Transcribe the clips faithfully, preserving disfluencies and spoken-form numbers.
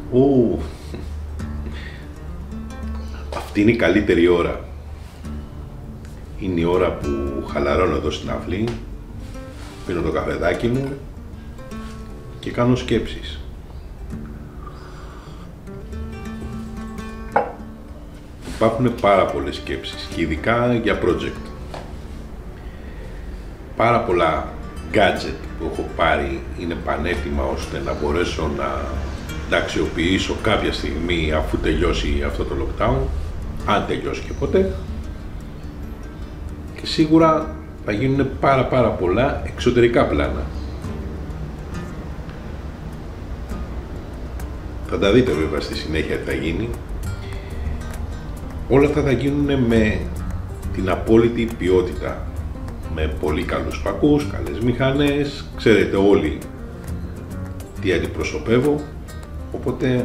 Ου, αυτή είναι η καλύτερη ώρα. Είναι η ώρα που χαλαρώνω εδώ στην αυλή, πίνω το καφεδάκι μου και κάνω σκέψεις. Υπάρχουν πάρα πολλές σκέψεις και ειδικά για project. Πάρα πολλά gadget που έχω πάρει είναι πανέτοιμα ώστε να μπορέσω να τα αξιοποιήσω κάποια στιγμή αφού τελειώσει αυτό το lockdown, αν τελειώσει και ποτέ. Και σίγουρα θα γίνουν πάρα πάρα πολλά εξωτερικά πλάνα. Θα τα δείτε βέβαια στη συνέχεια τι θα γίνει. Όλα αυτά θα γίνουν με την απόλυτη ποιότητα. Με πολύ καλούς φακούς, καλές μηχανές, ξέρετε όλοι τι αντιπροσωπεύω, οπότε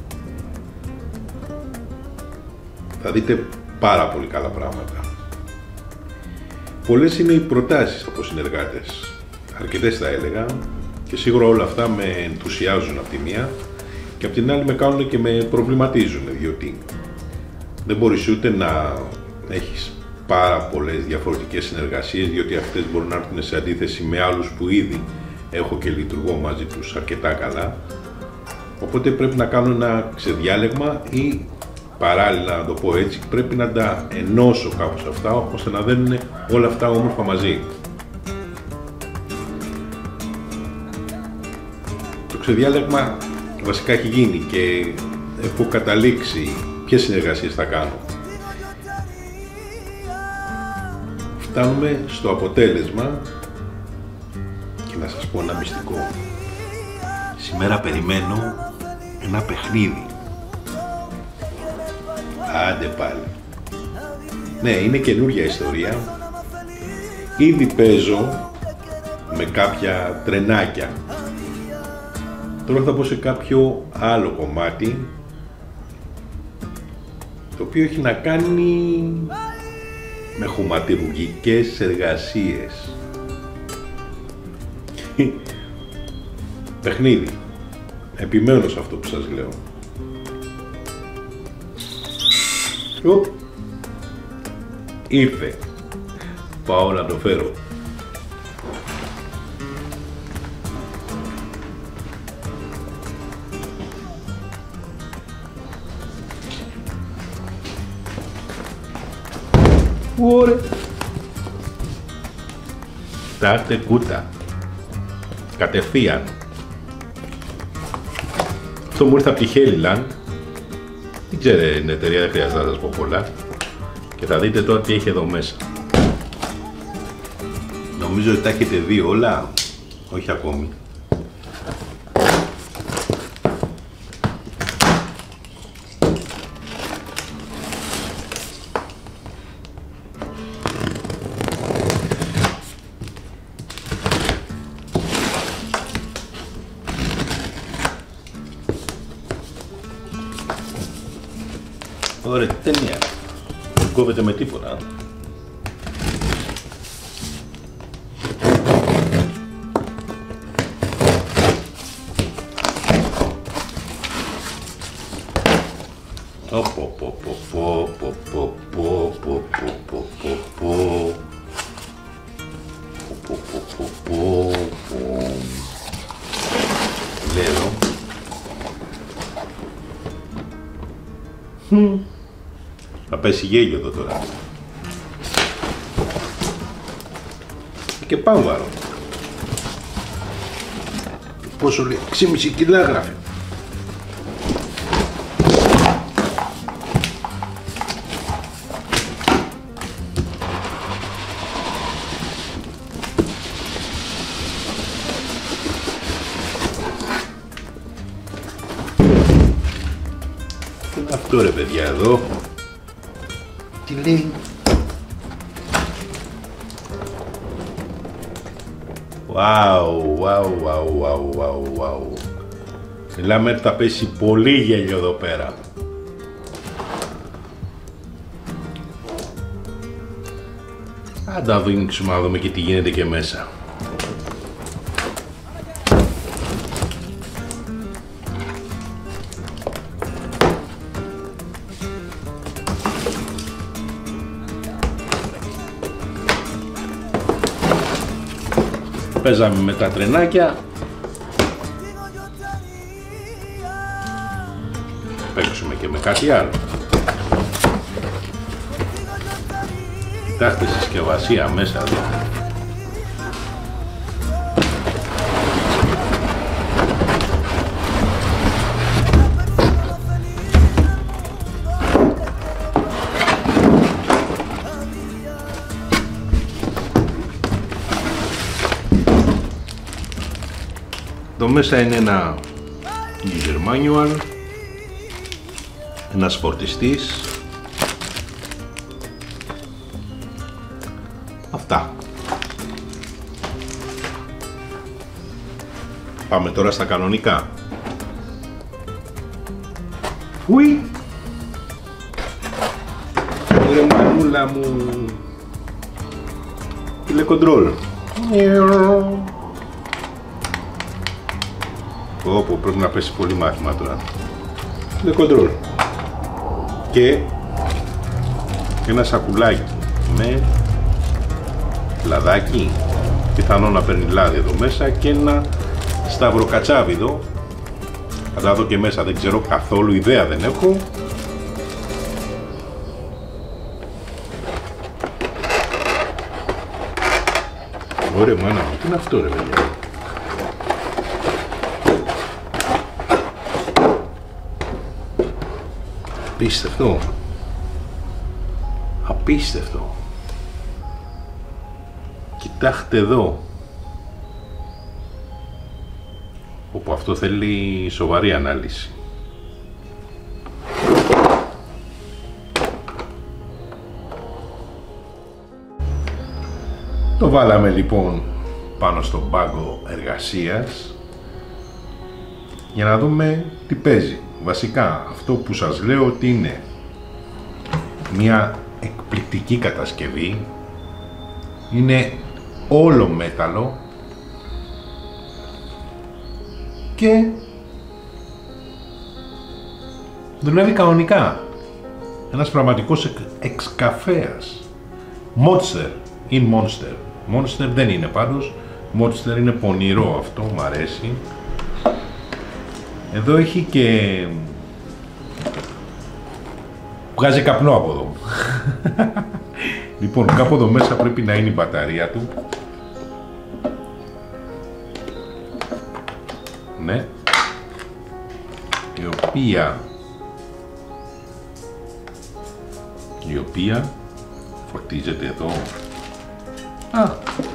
θα δείτε πάρα πολύ καλά πράγματα. Πολλές είναι οι προτάσεις από συνεργάτες, αρκετές θα έλεγα, και σίγουρα όλα αυτά με ενθουσιάζουν από τη μία και από την άλλη με κάνουν και με προβληματίζουν, διότι δεν μπορείς ούτε να έχεις πάρα πολλές διαφορετικές συνεργασίες, διότι αυτές μπορούν να έρθουν σε αντίθεση με άλλους που ήδη έχω και λειτουργώ μαζί τους αρκετά καλά, οπότε πρέπει να κάνω ένα ξεδιάλεγμα ή παράλληλα, να το πω έτσι, πρέπει να τα ενώσω κάπως αυτά ώστε να δένουν όλα αυτά όμορφα μαζί. Το ξεδιάλεγμα βασικά έχει γίνει και έχω καταλήξει ποιες συνεργασίες θα κάνω. Φτάνουμε στο αποτέλεσμα και να σας πω ένα μυστικό. Σήμερα περιμένω ένα παιχνίδι. Άντε πάλι. Ναι, είναι καινούργια ιστορία. Ήδη παίζω με κάποια τρενάκια. Τώρα θα πω σε κάποιο άλλο κομμάτι, το οποίο έχει να κάνει με χωματουργικές εργασίες. Παιχνίδι. Επιμένω σε αυτό που σας λέω. Οπ. Ήρθε. Πάω να το φέρω. Ωραία. Στάρτε κούτα. Κατευθείαν. Αυτό μου ήρθε από τη Hellyland. Δεν ξέρω την εταιρεία, δεν χρειάζεται να σας πω πολλά. Και θα δείτε τώρα τι έχει εδώ μέσα. Νομίζω ότι τα έχετε δει όλα. Όχι ακόμη. Ωραία, τι ταινία. Δεν κόβεται με τίποτα. Πω πω πω πω πω πω πω πω πω πω πω πω πω πω πω. Λέω. Θα πέσει γέλιο εδώ τώρα. Και πάω βάρω. Πόσο λέει, έξι κόμμα πέντε κιλά γράφει. Τι είναι αυτό ρε παιδιά εδώ. Τι λέει. Wow, wow, wow, wow, wow, wow. Μιλάμε ότι θα πέσει πολύ γέλιο εδώ πέρα. Αν τα δείξουμε να δούμε και τι γίνεται και μέσα. παίζαμε με τα τρενάκια. Παίξουμε και με κάτι άλλο. Κοιτάξτε συσκευασία μέσα εδώ. Εδώ μέσα είναι ένα user manual, ένας φορτιστής. Αυτά. Πάμε τώρα στα κανονικά. Ουι! Ρε μανούλα μου. Τηλεκοντρόλ. Όπου πρέπει να πέσει πολύ μάθημα τώρα. Τηλεκοντρόλ. Και ένα σακουλάκι με λαδάκι, πιθανό να παίρνει λάδι εδώ μέσα, και ένα σταυροκατσάβιδο. Θα τα δω και μέσα, δεν ξέρω καθόλου, ιδέα δεν έχω. Ωραία μάνα μου, τι είναι αυτό ρε παιδιά. Απίστευτο. Απίστευτο. Κοιτάξτε εδώ. Όπου αυτό θέλει σοβαρή ανάλυση. Το βάλαμε λοιπόν πάνω στον πάγκο εργασίας για να δούμε τι παίζει. Βασικά αυτό που σας λέω ότι είναι μια εκπληκτική κατασκευή, είναι όλο μέταλλο και δουλεύει κανονικά. Ένας πραγματικός εξκαφέας. Monster in Monster. Monster δεν είναι πάντως. Monster είναι πονηρό αυτό, μου αρέσει. Εδώ έχει και βγάζει καπνό από εδώ. Λοιπόν, κάπου εδώ μέσα πρέπει να είναι η μπαταρία του. Ναι. Η οποία η οποία φορτίζεται εδώ. Α.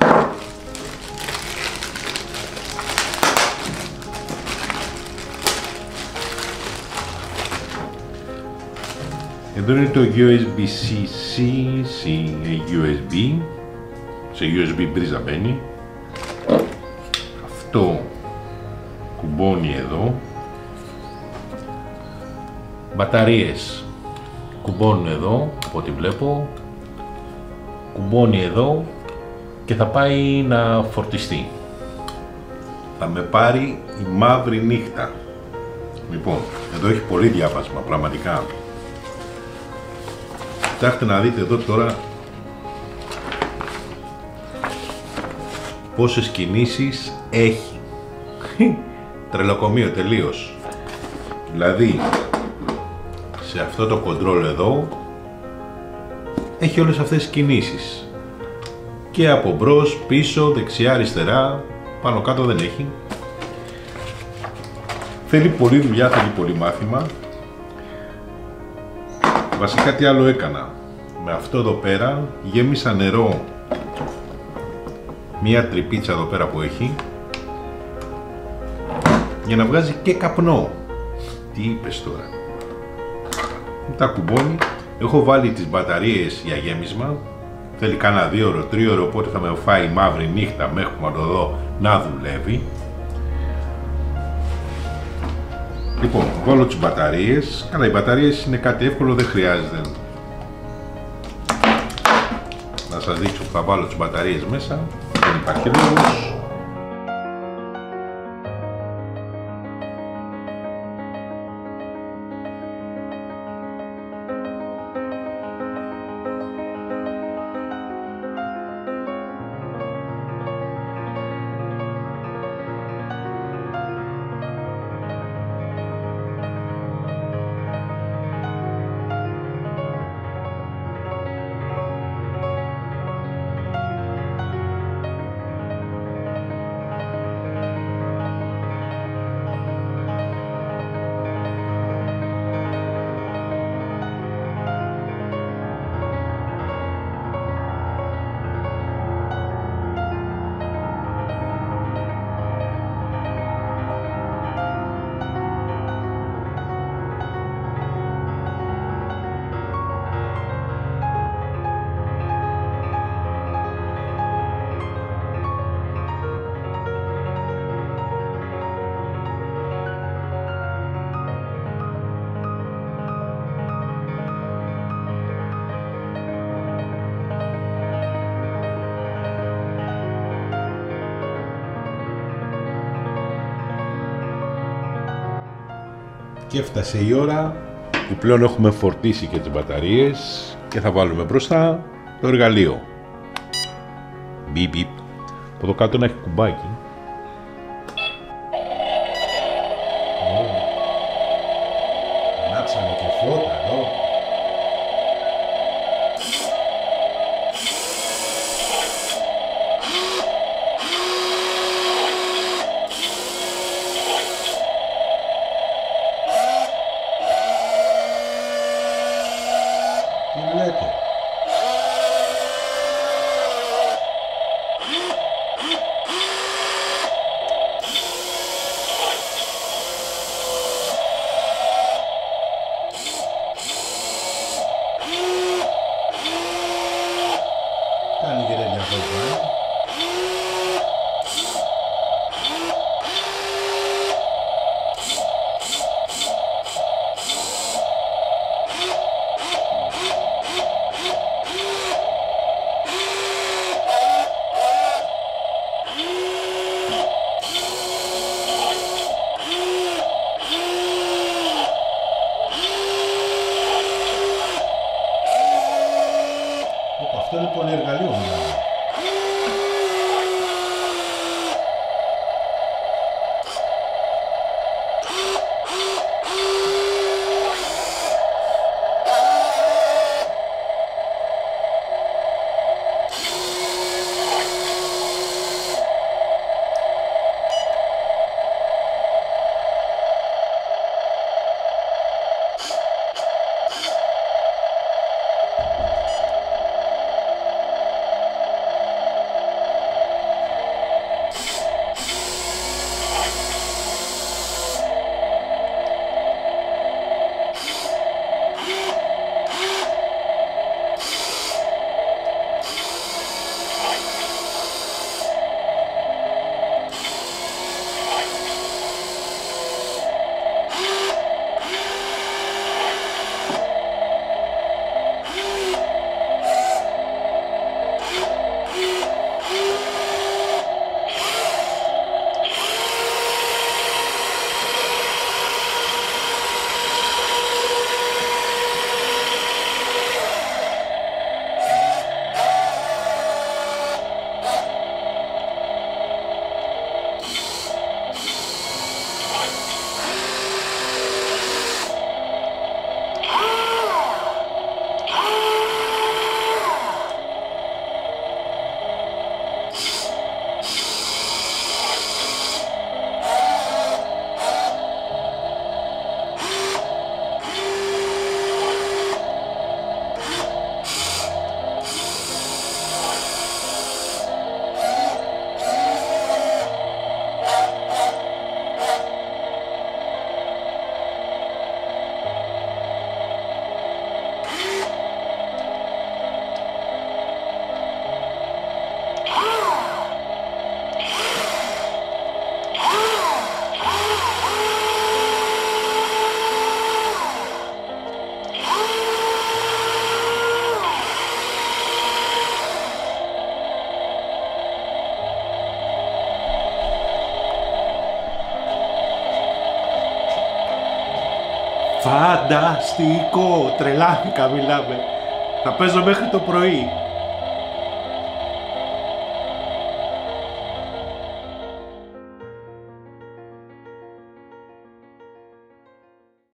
Εδώ είναι το γιου ες μπι-C, C, γιου ες μπι, σε γιου ες μπι πρίζα μπαίνει. Αυτό κουμπώνει εδώ. Μπαταρίες κουμπώνουν εδώ, από ό,τι βλέπω. Κουμπώνει εδώ και θα πάει να φορτιστεί. Θα με πάρει η μαύρη νύχτα. Λοιπόν, εδώ έχει πολύ διάβασμα, πραγματικά. Κοιτάξτε να δείτε εδώ τώρα πόσες κινήσεις έχει. Τρελοκομείο τελείως. Δηλαδή σε αυτό το κοντρόλ εδώ έχει όλες αυτές τις κινήσεις. Και από μπρος, πίσω, δεξιά, αριστερά, πάνω κάτω δεν έχει. Θέλει πολλή δουλειά, θέλει πολύ μάθημα. Βασικά τι άλλο έκανα. Με αυτό εδώ πέρα γέμισα νερό. Μία τρυπίτσα εδώ πέρα που έχει. Για να βγάζει και καπνό. Τι είπες τώρα. Τα κουμπώνει. Έχω βάλει τις μπαταρίες για γέμισμα. Θέλει κάνα δύο ώρο, τρία ώρο, οπότε θα με φάει μαύρη νύχτα μέχρι να το δω να δουλεύει. Λοιπόν, βάλω τις μπαταρίες. Καλά, οι μπαταρίες είναι κάτι εύκολο, δεν χρειάζεται να σας δείξω που θα βάλω τις μπαταρίες μέσα. Δεν υπάρχει λόγος. Και έφτασε η ώρα που πλέον έχουμε φορτίσει και τις μπαταρίες και θα βάλουμε μπροστά το εργαλείο. Μπιπ μπιπ. Από το κάτω να έχει κουμπάκι. Ανάψανε και φώτα εδώ. Τι λέτε? Κάνει και τέτοια φώτα. Αυτό είναι πολύ εργαλείο μιλάμε. Φανταστικό, τρελάθηκα μιλάμε. Θα παίζω μέχρι το πρωί.